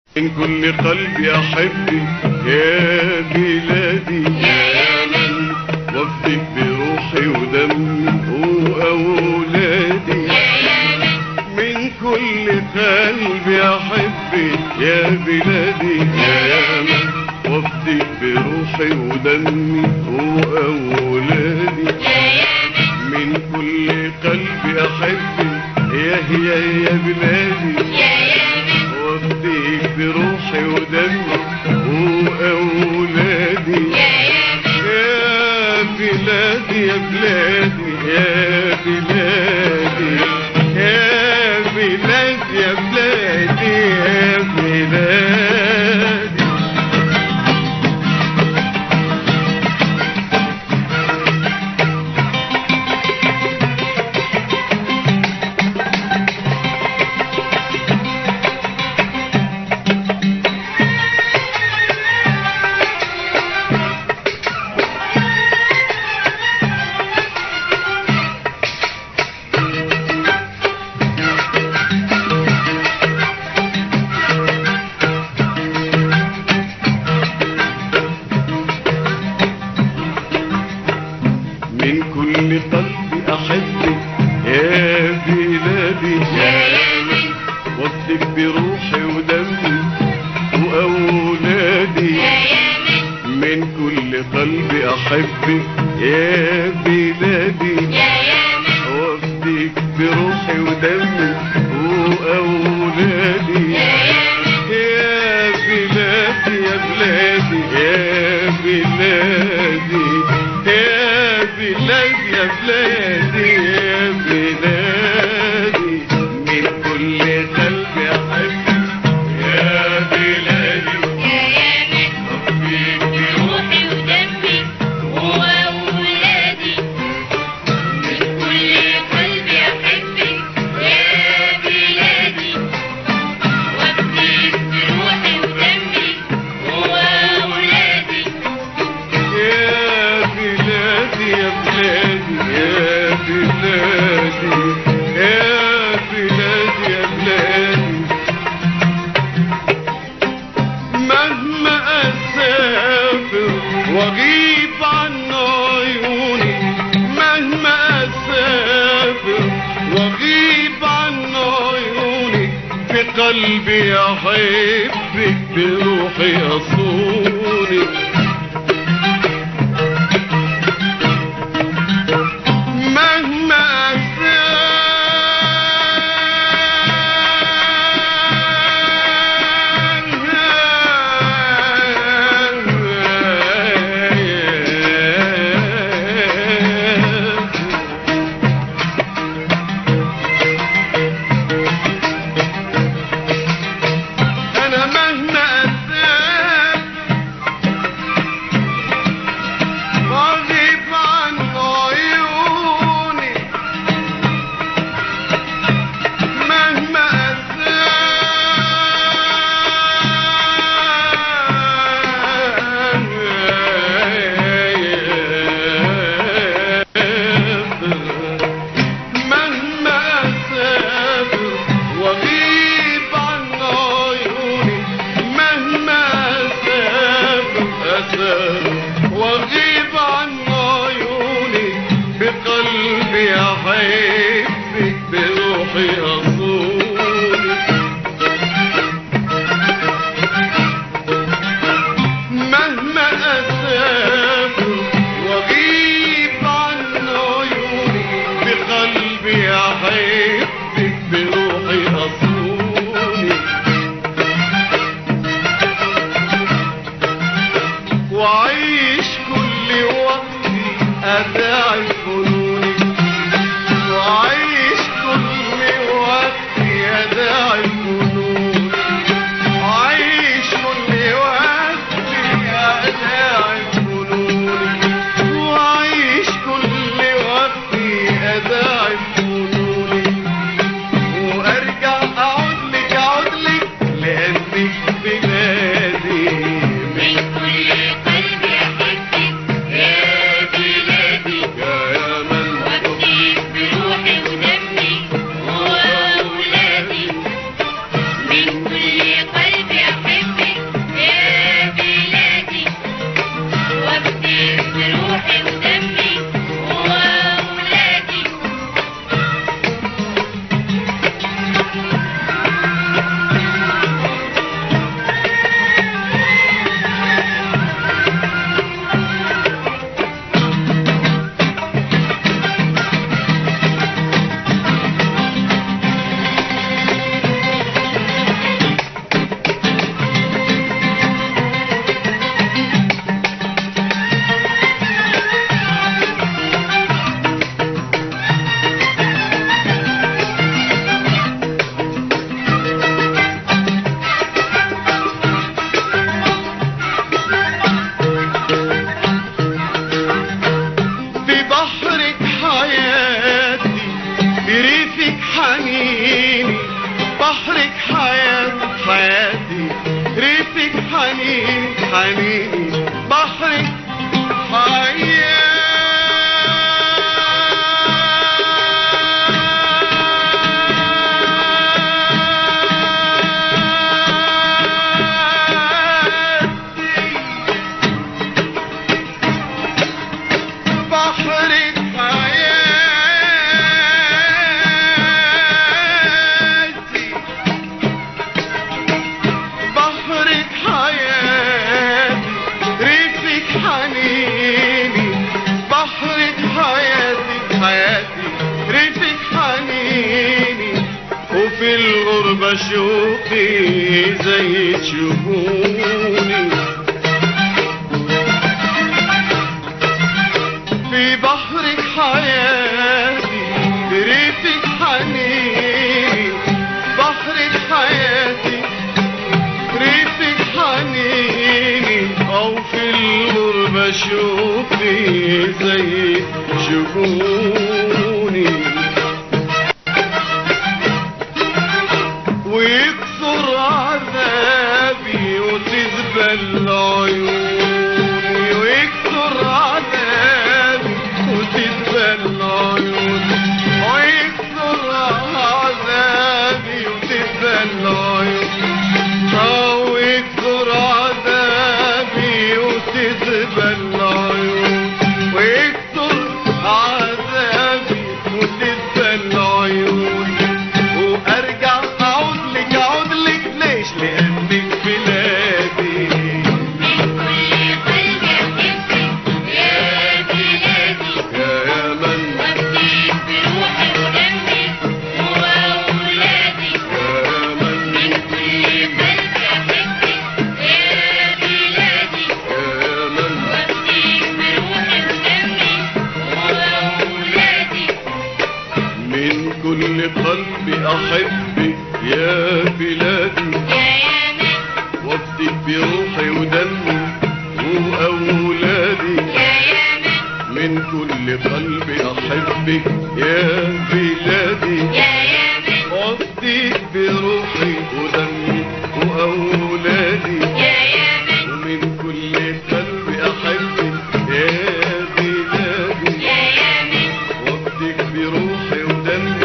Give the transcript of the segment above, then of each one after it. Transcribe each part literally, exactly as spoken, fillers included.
من كل قلبي أحبك يا بلادي، يا من وفدك بروحي ودمي وأولادي. من كل قلبي أحبك يا بلادي، يا من وفدك بروحي ودمي وأولادي. من كل قلبي أحبك يا يا يا بلادي، وفدك بروحي ودمي وأولادي. يا بلادي يا بلادي يا بلادي يا بلادي يا بلادي يا بلادي. من كل قلبي أحبك يا بلادي، يا من وفدك بروحي ودمي وأولادي. من كل قلبي أحبك يا بلادي، وفدك بروحي ودمي وأولادي. يا بلادي يا بلادي يا بلادي يا بلادي يا بلادي يا بلادي. من كل قلبي أحبك يا بلادي، وفدك بروحي ودمي وأولادي. من كل قلبي أحبك يا بلادي، وفدك بروحي ودمي وأولادي. يا بلادي يا بلادي يا بلادي يا بلادي يا بلادي. مهما أسافر وأغيب عن عيوني، مهما أسافر وأغيب عن عيوني، في قلبي أحبك بروحي أصوني. مهما أنا مهما أسافر حنيني بحرك في الغربة شوقي زي تشوفوني في بحرك حياتي بريفك حنيني بحرك حياتي ريفك حنيني أو في الغربة شوقي زي تشوفوني ويكثر عذابي وتذبل عيوني ويكثر عذابي وتذبل عيوني ويكثر عذابي وتذبل عيوني أو يكثر عذابي وتذبل عيوني ويكثر عذابي وتذبل عيوني وأرجع لأنك بلادي من كل قلبي أحبك يا بلادي يا يمن وأفديك بروحي ودمي وأولادي يا يمن من كل قلبي أحبك يا بلادي يا يمن وأفديك بروحي ودمي وأولادي من كل قلبي أحبك يا بلادي وافديك بروحي ودمي وأولادي من كل قلبي أحبك يا بلادي وافديك بروحي ودمي وأولادي ومن كل قلبي أحبك يا بلادي وافديك بروحي ودمي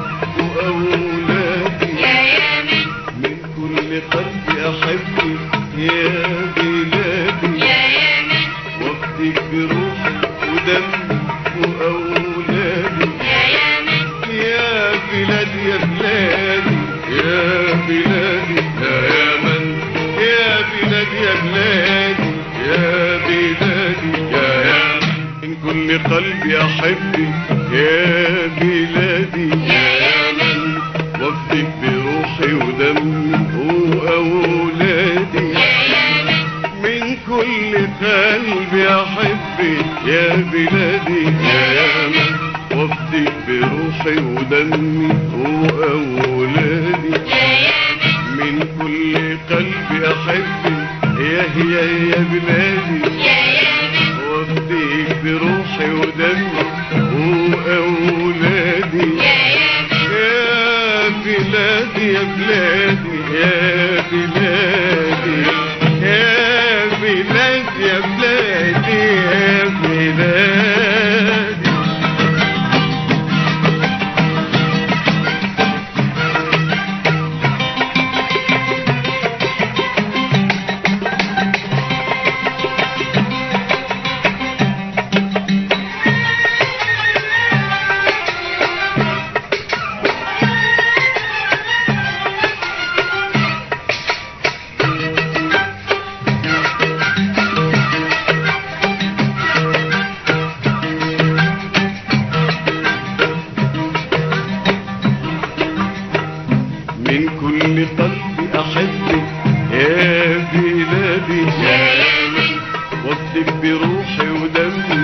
وأولادي من كل قلبي أحبك يا بلادي وافديك بروحي ودمي وأولادي يا بلادي يا بلادي يا بلادي يا يمن يا بلادي يا بلادي يا بلادي يا يمن من كل قلبي أحبك يا بلادي يا يمن وافديك بروحي ودمي وأولادي من كل قلبي أحبك يا بلادي يا يمن وافديك بروحي ودمي وأولادي من كل قلبي أحبك يا هي يا بلادي وافديك بروحي ودمي وأولادي يا بلادي يا بلادي يا بلادي يا بلادي يا بلادي يا بلادي من كل قلبي أحبك يا بلادي يا يمن وافديك بروحي ودمي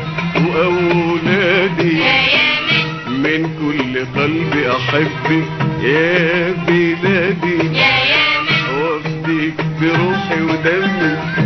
وأولادي من كل قلبي أحبك يا بلادي وافديك بروحي ودمي